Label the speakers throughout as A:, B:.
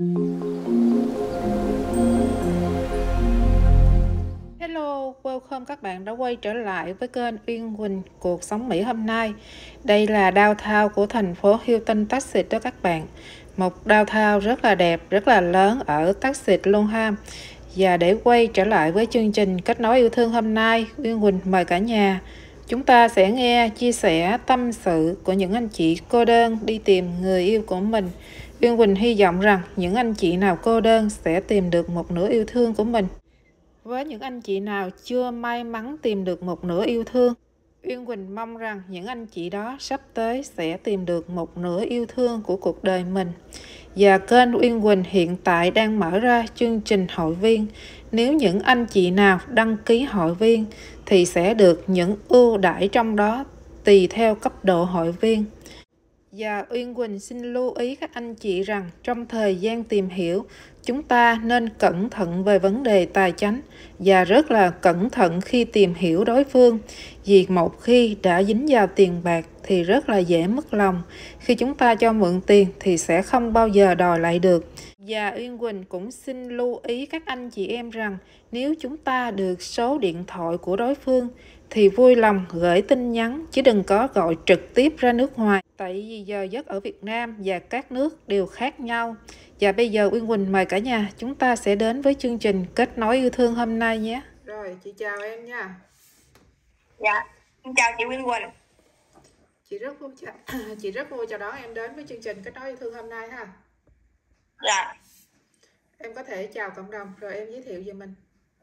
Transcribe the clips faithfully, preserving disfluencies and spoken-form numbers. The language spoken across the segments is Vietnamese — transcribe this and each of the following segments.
A: Hello, welcome các bạn đã quay trở lại với kênh Uyên Quỳnh Cuộc Sống Mỹ hôm nay. Đây là downtown của thành phố Houston, Texas đó các bạn. Một downtown rất là đẹp, rất là lớn ở Texas luôn ha. Và để quay trở lại với chương trình Kết nối yêu thương hôm nay, Uyên Quỳnh mời cả nhà. Chúng ta sẽ nghe chia sẻ tâm sự của những anh chị cô đơn đi tìm người yêu của mình. Uyên Quỳnh hy vọng rằng những anh chị nào cô đơn sẽ tìm được một nửa yêu thương của mình. Với những anh chị nào chưa may mắn tìm được một nửa yêu thương, Uyên Quỳnh mong rằng những anh chị đó sắp tới sẽ tìm được một nửa yêu thương của cuộc đời mình. Và kênh Uyên Quỳnh hiện tại đang mở ra chương trình hội viên. Nếu những anh chị nào đăng ký hội viên thì sẽ được những ưu đãi trong đó tùy theo cấp độ hội viên. Và Uyên Quỳnh xin lưu ý các anh chị rằng trong thời gian tìm hiểu, chúng ta nên cẩn thận về vấn đề tài chính và rất là cẩn thận khi tìm hiểu đối phương. Vì một khi đã dính vào tiền bạc thì rất là dễ mất lòng. Khi chúng ta cho mượn tiền thì sẽ không bao giờ đòi lại được. Và Uyên Quỳnh cũng xin lưu ý các anh chị em rằng nếu chúng ta được số điện thoại của đối phương thì vui lòng gửi tin nhắn chứ đừng có gọi trực tiếp ra nước ngoài. Tại vì giờ giấc ở Việt Nam và các nước đều khác nhau. Và bây giờ Uyên Quỳnh mời cả nhà chúng ta sẽ đến với chương trình Kết nối yêu thương hôm nay nhé. Rồi, chị chào em nha.
B: Dạ, xin chào chị Uyên Quỳnh.
A: Chị rất vui chào, chị rất vui chào đón em đến với chương trình Kết nối yêu thương hôm nay ha.
B: Dạ.
A: Em có thể chào cộng đồng rồi em giới thiệu về mình.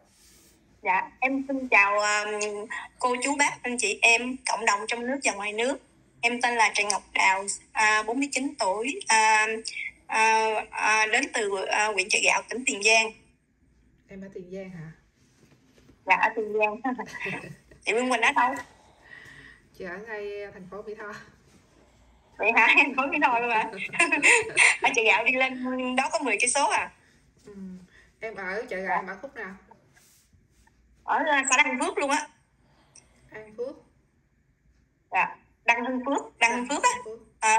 B: Dạ, em xin chào um, cô chú bác anh chị em cộng đồng trong nước và ngoài nước. Em tên là Trần Ngọc Đào, à, bốn mươi chín tuổi, à, à, à, đến từ à, huyện Chợ Gạo, tỉnh Tiền Giang.
A: Em ở Tiền Giang hả?
B: Dạ, ở Tiền Giang. Chị Uyên Quỳnh ở đâu?
A: Chị ở ngay thành phố Mỹ Tho.
B: Vậy hả? Em có cái thôi mà. Ở Chợ Gạo đi lên đó có mười cây số à?
A: Ừ. Em ở Chợ Gạo, em ở khúc nào?
B: Ở xã Đăng Phước luôn á.
A: An Phước.
B: Dạ, Đăng Hưng Phước, Đăng Hưng Phước á. À,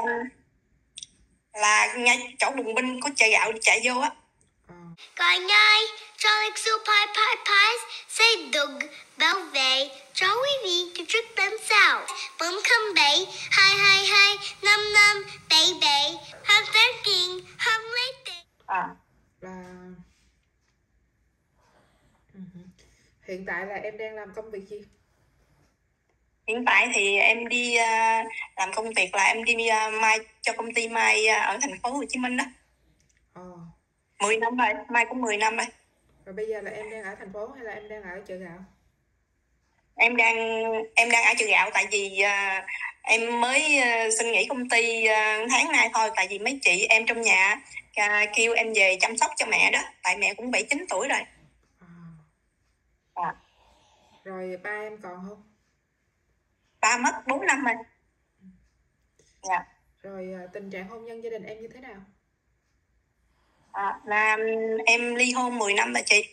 B: là ngay chỗ bùng binh có Chợ Gạo chạy vô á.
C: Cả nhai, cho lịch sư pai pai pai, xây đục, bảo vệ, cho quý vị cho trước tấn sao. Bấm khâm bậy, hai hai hai, năm năm, bảy bảy, ham phát tiền, ham lấy tiền.
B: À.
A: Là... Hiện tại là em đang làm công việc gì?
B: Hiện tại thì em đi uh, làm công việc là em đi uh, mai cho công ty mai uh, ở thành phố Hồ Chí Minh đó.
A: Ờ.
B: mười năm rồi, mai cũng mười năm rồi.
A: Rồi bây giờ là em đang ở thành phố hay là em đang ở Chợ Gạo?
B: Em đang em đang ở Chợ Gạo tại vì uh, em mới uh, xin nghỉ công ty uh, tháng nay thôi, tại vì mấy chị em trong nhà uh, kêu em về chăm sóc cho mẹ đó, tại mẹ cũng bảy chín tuổi rồi.
A: À.
B: À.
A: Rồi ba em còn không?
B: Ba mất bốn năm rồi. Dạ.
A: Rồi tình trạng hôn nhân gia đình em như thế nào?
B: À, là em ly hôn mười năm rồi chị.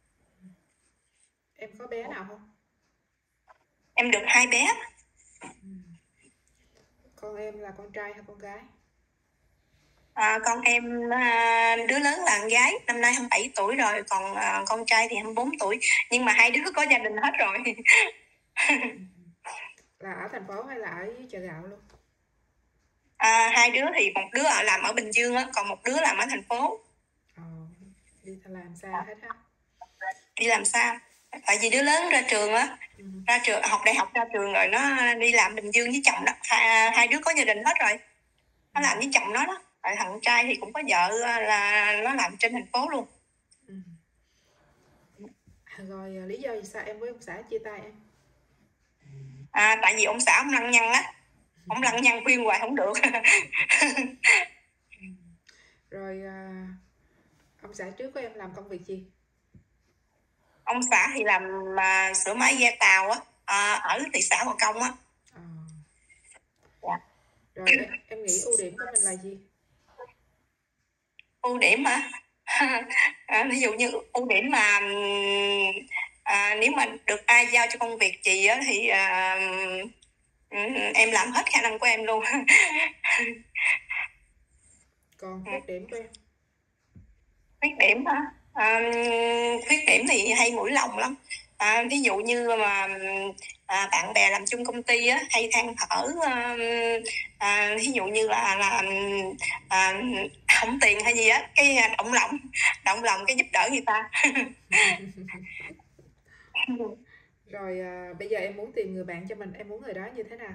A: Em có bé nào không?
B: Em được hai bé.
A: Ừ. Con em là con trai hay con gái?
B: À, con em à, đứa lớn là con gái, năm nay hai mươi bảy tuổi rồi, còn à, con trai thì hai mươi bốn tuổi, nhưng mà hai đứa có gia đình hết rồi.
A: Là ở thành phố hay là ở Chợ Gạo luôn?
B: À, hai đứa thì một đứa ở làm ở Bình Dương á, còn một đứa làm ở thành phố.
A: Ờ, đi làm xa hết ha?
B: Đi làm xa, tại vì đứa lớn ra trường á, ừ. ra trường học đại học ra trường rồi nó đi làm Bình Dương với chồng đó, hai, hai đứa có gia đình hết rồi, nó ừ. làm với chồng nó đó. Rồi thằng trai thì cũng có vợ là nó làm trên thành phố luôn.
A: Ừ. Rồi lý do vì sao em với ông xã chia tay em?
B: À, tại vì ông xã ông lăng nhăng á, ông lăng nhăng khuyên hoài không được.
A: Rồi à, ông xã trước của em làm công việc gì?
B: Ông xã thì làm mà sửa máy ghe tàu á, à, ở thị xã Gò Công á.
A: À.
B: Dạ.
A: Rồi em, em nghĩ ưu điểm của mình là gì?
B: Ưu điểm hả? À, ví dụ như ưu điểm mà à, nếu mà được ai giao cho công việc gì á thì à, em làm hết khả năng của em luôn.
A: Còn khuyết điểm của em?
B: điểm hả? À, khuyết điểm thì hay mũi lòng lắm. À, ví dụ như mà à, bạn bè làm chung công ty á, hay than thở à, à, ví dụ như là là à, không tiền hay gì á, cái động lòng động lòng cái giúp đỡ người ta.
A: Rồi à, bây giờ em muốn tìm người bạn cho mình, em muốn người đó như thế nào?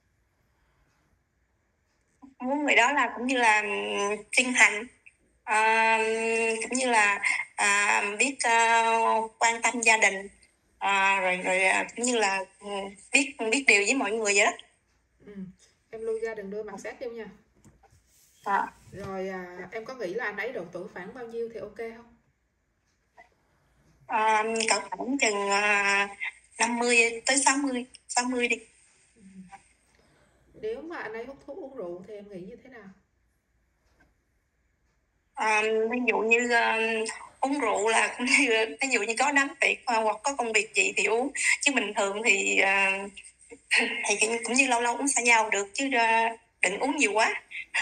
B: Muốn người đó là cũng như là chân thành, à, cũng như là à, biết uh, quan tâm gia đình, à, rồi rồi cũng như là biết biết điều với mọi người vậy đó.
A: Ừ. Em lưu ra đừng đưa mặt sát vô nha.
B: À.
A: Rồi à, em có nghĩ là anh ấy độ tuổi khoảng bao nhiêu thì ok không?
B: À, cỡ khoảng chừng à, năm mươi tới sáu mươi sáu mươi đi.
A: Ừ. Nếu mà anh ấy hút thuốc uống rượu thì em nghĩ như thế nào?
B: À, ví dụ như uh, uống rượu là cũng như ví dụ như có đám tiệc hoặc có công việc gì thì uống, chứ bình thường thì uh, thì cũng như lâu lâu uống xã giao được, chứ uh, đừng uống nhiều quá.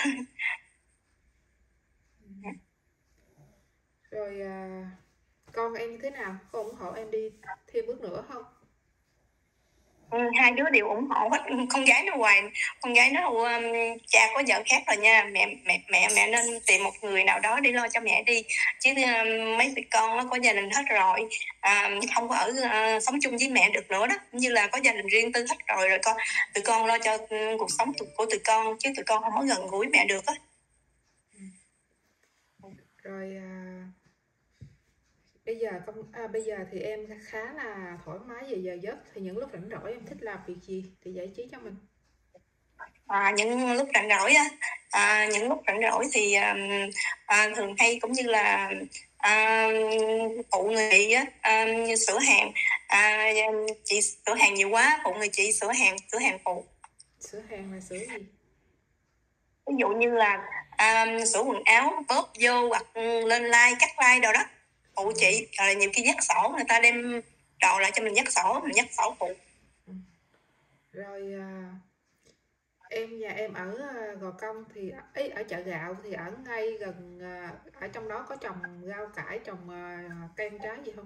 A: Ừ. Rồi à, con em như thế nào? Có ủng hộ em đi thêm bước nữa không?
B: Ừ, hai đứa đều ủng hộ hết. Con gái nó hoài con gái nó um, cha có vợ khác rồi nha, mẹ mẹ mẹ mẹ nên tìm một người nào đó để lo cho mẹ đi, chứ um, mấy tụi con nó có gia đình hết rồi, à, không có ở uh, sống chung với mẹ được nữa đó, cũng như là có gia đình riêng tư hết rồi rồi con tụi con lo cho um, cuộc sống của tụi con, chứ tụi con không có gần gũi mẹ được á.
A: Rồi à, bây giờ công à, bây giờ thì em khá là thoải mái về giờ giấc, thì những lúc rảnh rỗi em thích làm việc gì thì giải trí cho mình?
B: À, những lúc rảnh rỗi á, à, những lúc rảnh rỗi thì à, à, thường hay cũng như là à, phụ người chị á, à, sửa hàng, à, chị sửa hàng nhiều quá, phụ người chị sửa hàng sửa hàng phụ.
A: Sửa hàng là sửa gì?
B: Ví dụ như là à, sửa quần áo, bóp vô hoặc lên like cắt like đồ đó, phụ chị. Rồi nhiều khi dắt sổ, người ta đem đồ lại cho mình dắt sổ, mình dắt sổ phụ.
A: Ừ. Rồi à, em nhà em ở à, Gò Công thì ấy ở chợ gạo thì ở ngay gần à, ở trong đó có trồng rau cải, trồng à, cây ăn trái gì không?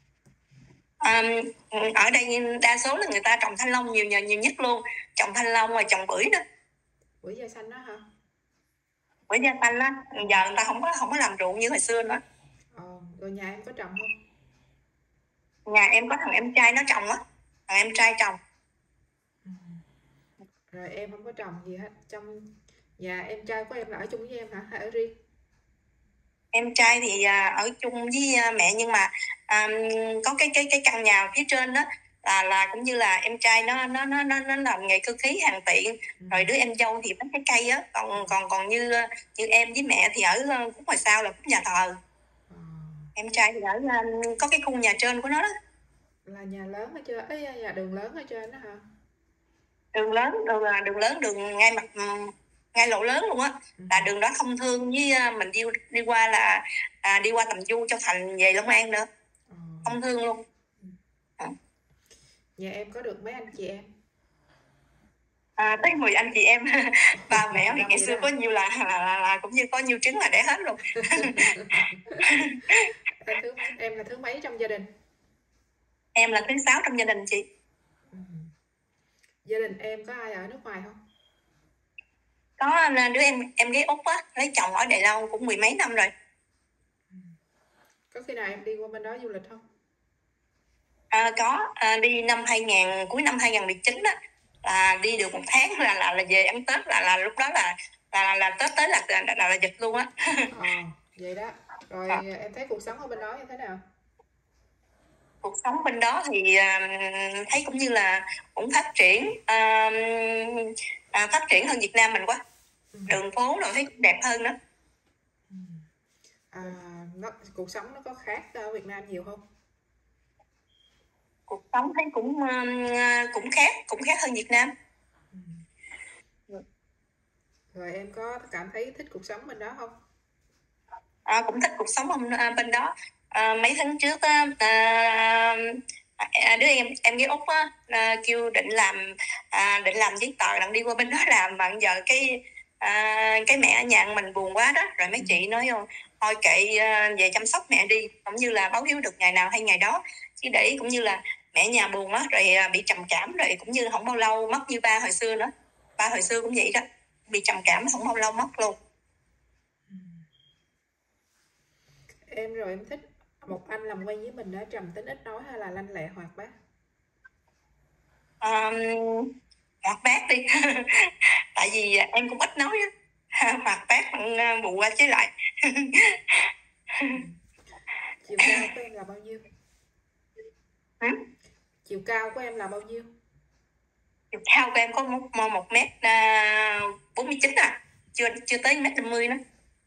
B: À, ở đây đa số là người ta trồng thanh long nhiều nhiều nhất luôn, trồng thanh long và trồng bưởi đó.
A: Bưởi da xanh đó hả?
B: Bưởi da xanh á, giờ người ta không có không có làm ruộng như hồi xưa nữa.
A: Ờ, rồi nhà em có trồng không?
B: Nhà em có thằng em trai nó trồng á, thằng em trai trồng.
A: Ừ. Rồi em không có trồng gì hết. Trong nhà em trai của em là ở chung với em hả? Hay ở riêng?
B: Em trai thì à, ở chung với à, mẹ, nhưng mà à, có cái cái cái căn nhà phía trên đó là là cũng như là em trai nó nó nó nó, nó làm nghề cơ khí hàng tiện.
A: Ừ.
B: Rồi đứa em dâu thì bán cái cây á, còn còn còn như như em với mẹ thì ở khúc ngoài sau là khúc nhà thờ.
A: Ờ,
B: Em trai thì ở à, có cái khu nhà trên của nó đó.
A: là nhà lớn ở trên, ấy nhà đường lớn ở trên đó hả?
B: Đường lớn, đường là đường lớn, đường ngay mặt ngay lộ lớn luôn á.
A: Ừ.
B: Là đường đó thông thương với à, mình đi đi qua là à, đi qua Tầm Du, Châu Thành về Long An nữa,
A: Ờ.
B: thông thương luôn.
A: Ừ.
B: À.
A: Nhà em có được mấy anh chị em?
B: À, tới mười anh chị em. Ba mẹ thì
A: Đông
B: ngày
A: vậy
B: xưa
A: đó
B: có
A: hả?
B: nhiều là, là, là, là cũng như có nhiều trứng là đẻ hết luôn.
A: Em thứ mấy? Em là thứ mấy trong gia đình?
B: Em là thứ sáu trong gia đình chị.
A: Ừ. Gia đình em có ai ở nước ngoài không?
B: Có đứa em em gái Úc á, lấy chồng ở Đài Loan cũng mười mấy năm rồi.
A: Ừ. Có khi nào em đi qua bên đó du lịch không?
B: À, có à, đi năm hai nghìn, cuối năm hai nghìn mười chín đó, là đi được một tháng là là, là về ăn Tết, là là lúc đó là là là, là Tết tới là là, là, là dịch luôn á.
A: Ờ, vậy đó. Rồi
B: À,
A: em thấy cuộc sống ở bên đó như thế nào?
B: cuộc sống bên đó thì à, thấy cũng như là cũng phát triển, à, à, phát triển hơn Việt Nam mình quá.
A: Ừ.
B: Đường phố rồi thấy cũng đẹp hơn đó.
A: Ừ. À, nó, cuộc sống nó có khác ở Việt Nam nhiều không?
B: Cuộc sống thấy cũng uh, cũng khác cũng khác hơn Việt Nam.
A: Ừ. Rồi em có cảm thấy thích cuộc sống bên đó không?
B: À, cũng thích cuộc sống bên, à, bên đó. À, mấy tháng trước á, à, à, đứa em em với Úc á, à, kêu định làm à, định làm giấy tờ đặng đi qua bên đó làm, mà giờ cái à, cái mẹ ở nhà mình buồn quá đó, rồi mấy chị nói thôi kệ, à, về chăm sóc mẹ đi, cũng như là báo hiếu được ngày nào hay ngày đó, chứ để cũng như là mẹ nhà buồn á, rồi à, bị trầm cảm, rồi cũng như không bao lâu mất như ba hồi xưa nữa. Ba hồi xưa cũng vậy đó, bị trầm cảm không bao lâu mất luôn.
A: Em rồi em thích một anh làm quen với mình đó trầm tính ít nói hay là lanh lẹ hoạt bát?
B: Um, Hoạt bát đi. Tại vì em cũng ít nói á. Hoạt bát bằng bù qua chế lại.
A: Chiều cao của em là bao nhiêu?
B: Ừ?
A: Chiều cao của em là bao nhiêu?
B: Chiều cao của em có một, một mét bốn mươi chín à, chưa chưa tới mét năm mươi nữa.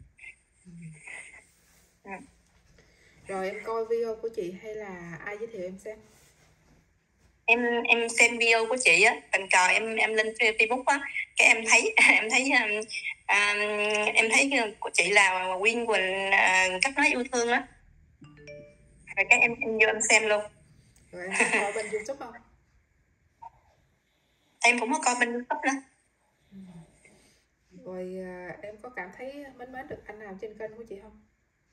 B: Ừ.
A: Rồi em coi video của chị hay là ai giới thiệu em xem?
B: em em xem video của chị á, tình cờ em em lên Facebook á, cái em thấy em thấy um, um, em thấy của chị là Quyên Quỳnh, uh, cách nói yêu thương á, rồi cái em em vô em xem luôn.
A: Rồi em có coi bên YouTube không?
B: Em cũng có coi bên YouTube nữa.
A: Rồi à, em có cảm thấy mến mến được anh nào trên kênh của chị không?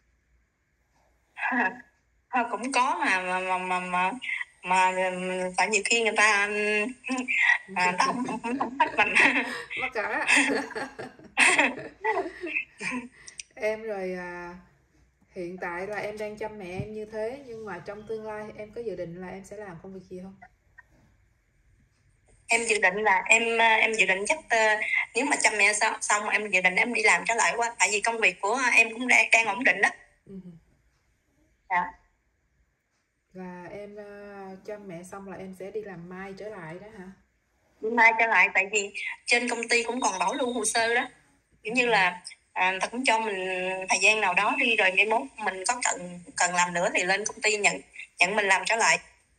B: Ha, cũng có mà mà mà mà mà, mà tại nhiều khi người ta à, ta không không không, không thích mình.
A: Mắc cỡ. Em rồi à, hiện tại là em đang chăm mẹ em như thế, nhưng mà trong tương lai em có dự định là em sẽ làm công việc gì không?
B: Em dự định là em em dự định chắc uh, nếu mà chăm mẹ xong, xong em dự định em đi làm trở lại quá, tại vì công việc của em cũng đang đang ổn định đó.
A: Ừ.
B: Dạ.
A: Và em uh, chăm mẹ xong là em sẽ đi làm mai trở lại đó hả?
B: Đi mai trở lại, tại vì trên công ty cũng còn bảo lưu hồ sơ đó, kiểu như là à, ta cũng cho mình thời gian nào đó đi, rồi mai mốt mình có cần cần làm nữa thì lên công ty nhận nhận mình làm trở lại.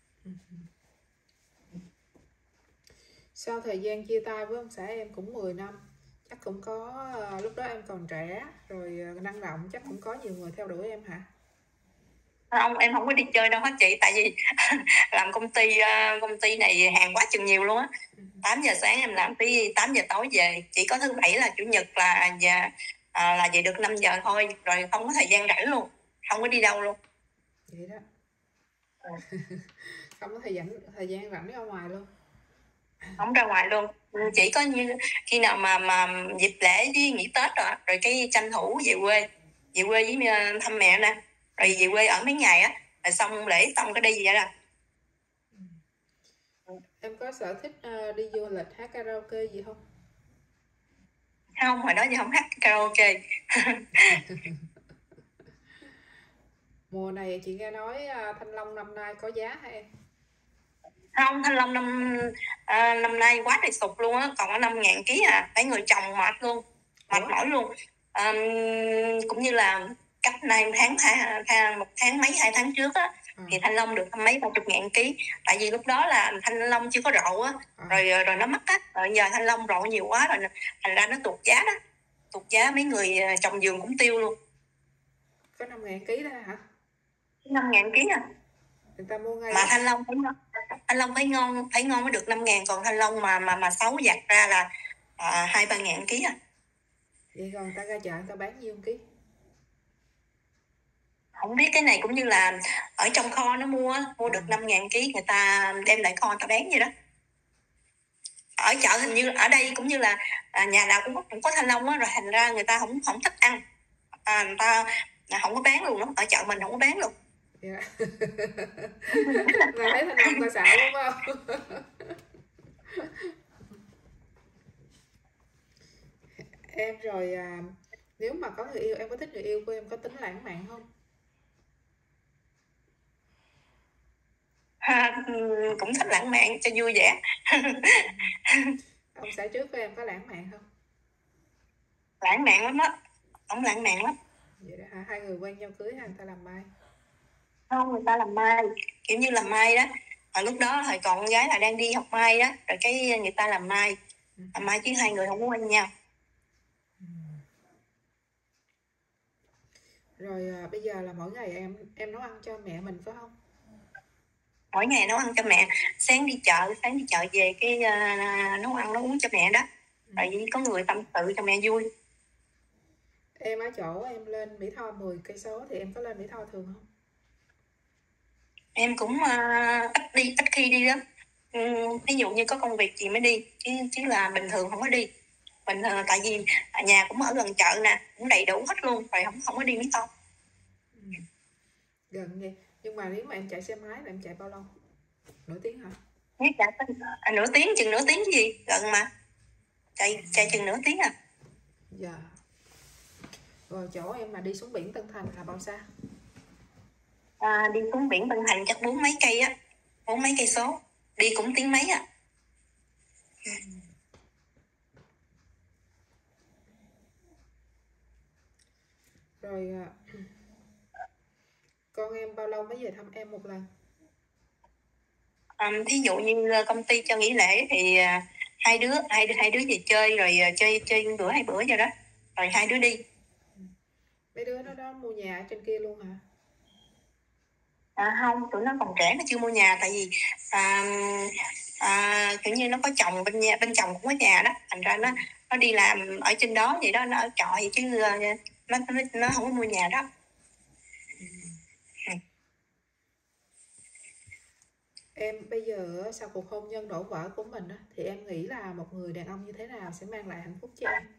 A: Sau thời gian chia tay với ông xã em cũng mười năm, chắc cũng có uh, lúc đó em còn trẻ rồi uh, năng động, chắc cũng có nhiều người theo đuổi em hả?
B: Không, em không có đi chơi đâu hết chị, tại vì làm công ty uh, công ty này hàng quá chừng nhiều luôn á. Tám giờ sáng em làm tới tám giờ tối về, chỉ có thứ bảy là chủ nhật là giờ à, là về được năm giờ thôi, rồi không có thời gian rảnh luôn, không có đi đâu luôn.
A: Vậy đó. Không có thời gian thời gian rảnh ra ngoài luôn.
B: Không ra ngoài luôn, chỉ có như khi nào mà mà dịp lễ với nghỉ Tết rồi rồi cái tranh thủ về quê về quê với thăm mẹ nè, rồi về quê ở mấy ngày á, rồi xong lễ xong cái đi vậy là.
A: Em có sở thích uh, đi du lịch hát karaoke gì không?
B: Không, hồi đó giờ không hát karaoke.
A: Mùa này chị nghe nói uh, thanh long năm nay có giá hả em?
B: Không, thanh long năm à, năm nay quá trời sụt luôn á, còn có năm ngàn ký à, phải người trồng mệt luôn, mệt mỏi luôn. À, cũng như là cách nay tháng hai, một tháng mấy hai tháng trước á, à. Thì thanh long được mấy ba chục ngàn ký, tại vì lúc đó là thanh long chưa có rộ á, à. rồi rồi nó mắc á, rồi giờ thanh long rộ nhiều quá rồi thành ra nó tụt giá đó, tụt giá, mấy người trồng vườn cũng tiêu luôn.
A: Có năm ngàn ký đó hả?
B: Năm ngàn ký à.
A: Người ta mua ngay
B: mà
A: đó.
B: thanh long phải ngon, thanh long phải ngon phải ngon mới được năm ngàn, còn thanh long mà mà mà xấu giặt ra là à, hai ba ngàn ký à.
A: Vậy còn người ta ra chợ người ta bán nhiêu ký?
B: Không biết, cái này cũng như là ở trong kho nó mua mua được năm ngàn ký, người ta đem lại kho người ta bán vậy đó. Ở chợ hình như ở đây cũng như là à, nhà nào cũng có, cũng có thanh long á, rồi thành ra người ta không không thích ăn, à, người ta không có bán luôn đó, ở chợ mình không có bán luôn.
A: Yeah. Mà thấy thanh long ta xạo đúng không? Em rồi à, nếu mà có người yêu, em có thích người yêu của em có tính lãng mạn không?
B: Ha, cũng thích lãng mạn cho vui vẻ.
A: Ông xã trước của em có lãng mạn không?
B: Lãng mạn lắm á, ông lãng mạn lắm.
A: Vậy đó hả? Hai người quen nhau cưới hay người ta làm mai?
B: Không, người ta làm mai, kiểu như làm mai đó. Ở lúc đó thời còn con gái là đang đi học mai đó, rồi cái người ta làm mai, làm mai chứ hai người không có quen nhau.
A: Rồi à, bây giờ là mỗi ngày em em nấu ăn cho mẹ mình phải không?
B: Mỗi ngày nấu ăn cho mẹ, sáng đi chợ sáng đi chợ về cái uh, nấu ăn nấu uống cho mẹ đó. tại vì có người tâm sự cho mẹ vui.
A: Em ở chỗ em lên Mỹ Tho mười cây số thì em có lên Mỹ Tho thường không?
B: Em cũng uh, ít đi, ít khi đi lắm. Ừ, ví dụ như có công việc gì mới đi, chứ chứ là bình thường không có đi. Bình thường tại vì nhà cũng ở gần chợ nè, cũng đầy đủ hết luôn, rồi không không có đi Mỹ Tho.
A: Ừ. Gần vậy, nhưng mà nếu mà em chạy xe máy là em chạy bao lâu? Nửa tiếng hả?
B: Nếu chạy à, nửa tiếng, chừng nửa tiếng chứ gì, gần mà. Chạy chạy chừng nửa tiếng à.
A: Dạ. Rồi chỗ em mà đi xuống biển Tân Thành là bao xa?
B: À, đi xuống biển Tân Thành chắc bốn mấy cây á, bốn mấy cây số, đi cũng tiếng mấy à.
A: Ừ. Rồi con em bao lâu mới về thăm em một lần?
B: À, thí dụ như công ty cho nghỉ lễ thì uh, hai đứa hai đứa hai đứa về chơi rồi uh, chơi chơi bữa hai bữa vậy đó, rồi hai đứa đi.
A: Mấy đứa nó đó mua nhà ở trên kia luôn hả?
B: À, không, tụi nó còn trẻ, nó chưa mua nhà, tại vì à, à, kiểu như nó có chồng bên nhà, bên chồng cũng có nhà đó, thành ra nó nó đi làm ở trên đó vậy đó, nó ở trọ vậy chứ nó nó, nó không có mua nhà đó.
A: Ừ. Ừ. Em bây giờ sau cuộc hôn nhân đổ vỡ của mình á, thì em nghĩ là một người đàn ông như thế nào sẽ mang lại hạnh phúc cho em?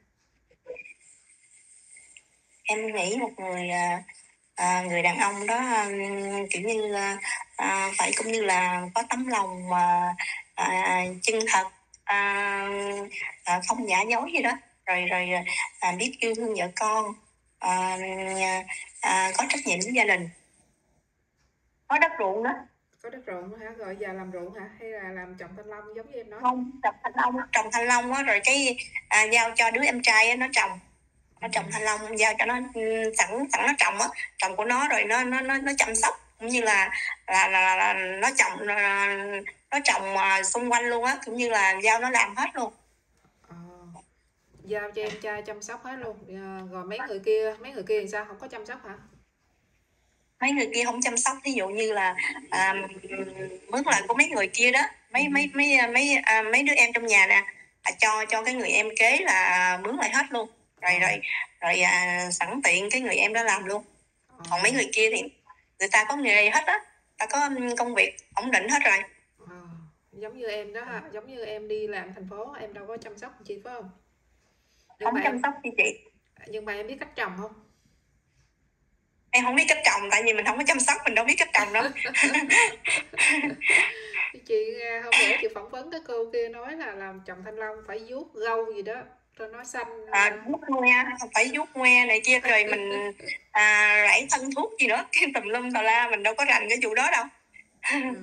B: Em nghĩ một người à, người đàn ông đó kiểu như à, phải cũng như là có tấm lòng mà à, chân thật, à, à, không giả dối gì đó, rồi rồi à, biết yêu thương vợ con, à, à, có trách nhiệm với gia đình, có đất ruộng đó.
A: Có đất ruộng hả? Rồi giờ làm ruộng hả? Hay là làm trồng thanh long giống như em nói?
B: Không, trồng thanh long, trồng thanh long á, rồi cái à, giao cho đứa em trai á, nó trồng, nó trồng thanh long, giao cho nó sẵn sẵn nó trồng á, trồng của nó, rồi nó nó nó nó chăm sóc, cũng như là là là, là nó trồng nó, nó trồng uh, xung quanh luôn á, cũng như là giao nó làm hết luôn.
A: À, giao cho em trai chăm sóc hết luôn. À, rồi mấy người kia mấy người kia thì sao, không có chăm sóc hả?
B: Mấy người kia không chăm sóc, ví dụ như là à, mướn lại của mấy người kia đó, mấy mấy mấy mấy à, mấy đứa em trong nhà nè, à, cho cho cái người em kế là mướn lại hết luôn, rồi rồi rồi à, sẵn tiện cái người em đó làm luôn. Còn mấy người kia thì người ta có nghề hết á, ta có công việc ổn định hết rồi.
A: À, giống như em đó ha, giống như em đi làm thành phố em đâu có chăm sóc chị phải không? Nhưng
B: Không
A: mà
B: chăm
A: em
B: sóc gì chị.
A: nhưng mà em biết cách trồng không?
B: Em không biết cách trồng, tại vì mình không có chăm sóc, mình đâu biết cách trồng đâu.
A: Chị hôm bữa chị phỏng vấn cái cô kia nói là làm trồng thanh long phải vuốt râu gì đó cho nó xanh.
B: À, vuốt ngoe, phải vuốt ngoe này kia, rồi mình à, rải thân thuốc gì đó, cái tùm lum tà la, mình đâu có rành cái vụ đó đâu.
A: Ừ.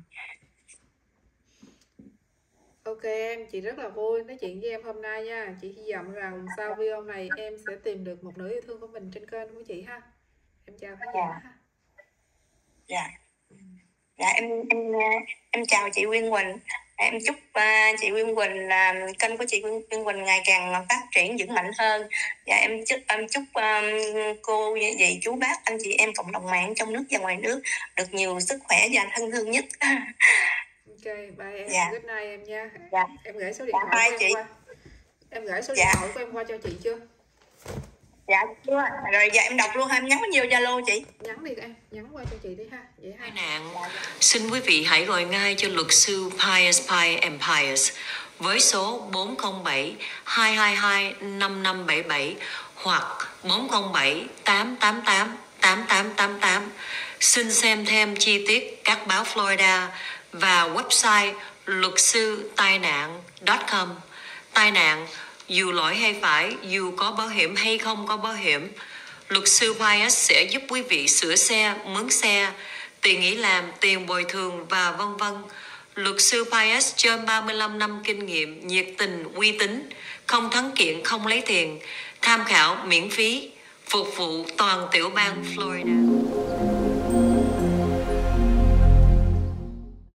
A: Ok em, chị rất là vui nói chuyện với em hôm nay nha. Chị hy vọng rằng sau video này em sẽ tìm được một nửa yêu thương của mình trên kênh của chị ha. Em chào khán giả ha.
B: Dạ. Dạ em em em chào chị Quyên Quỳnh. Em chúc uh, chị Quyên Quỳnh là uh, kênh của chị Quyên, Quyên Quỳnh ngày càng phát triển vững mạnh hơn. Dạ em chúc em chúc um, cô dì chú bác anh chị em cộng đồng mạng trong nước và ngoài nước được nhiều sức khỏe và thân thương nhất.
A: Ok, bye em.
B: Dạ.
A: Good night em nha.
B: Dạ.
A: Em gửi số điện
B: Dạ,
A: thoại của
B: chị.
A: em qua. Em gửi số
B: Dạ.
A: điện thoại của em qua cho chị chưa?
B: Dạ chưa. Rồi dạ em đọc luôn ha, em nhắn vô Zalo chị.
A: Nhắn đi em, nhắn qua cho chị đi ha. Vậy ha.
D: Nạn. Xin quý vị hãy gọi ngay cho luật sư Pius Pi Empires với số bốn không bảy hai hai hai năm năm bảy bảy hoặc bốn không bảy tám tám tám tám tám tám tám. Xin xem thêm chi tiết các báo Florida và website luật sư tai nạn chấm com. Tai nạn dù lỗi hay phải, dù có bảo hiểm hay không có bảo hiểm, luật sư Pius sẽ giúp quý vị sửa xe, mướn xe, tiền nghỉ làm, tiền bồi thường và vân vân. Luật sư Pius trên ba mươi lăm năm kinh nghiệm, nhiệt tình, uy tín, không thắng kiện, không lấy tiền, tham khảo miễn phí, phục vụ toàn tiểu bang Florida.